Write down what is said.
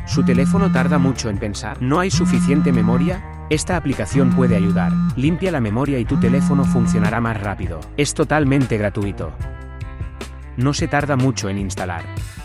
¿Su teléfono tarda mucho en pensar? ¿No hay suficiente memoria? Esta aplicación puede ayudar. Limpia la memoria y tu teléfono funcionará más rápido. Es totalmente gratuito. No se tarda mucho en instalar.